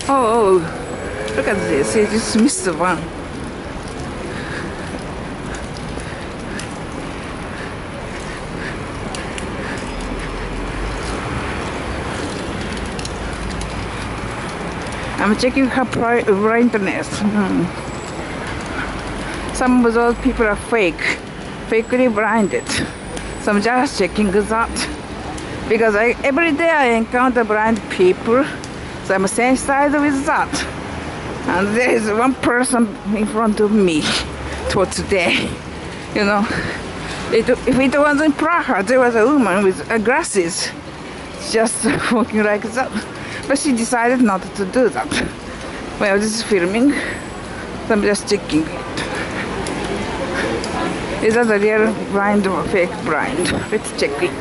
Oh, look at this. I just missed one. I'm checking her brightness. Some of those people are fakely blinded. So I'm just checking that. Because every day I encounter blind people, so I'm sensitized with that. And there is one person in front of me for today. You know, if it was in Praha, there was a woman with glasses just walking like that. But she decided not to do that. Well, this is filming, so I'm just checking it. Is that a real blind or fake blind? Let's check it.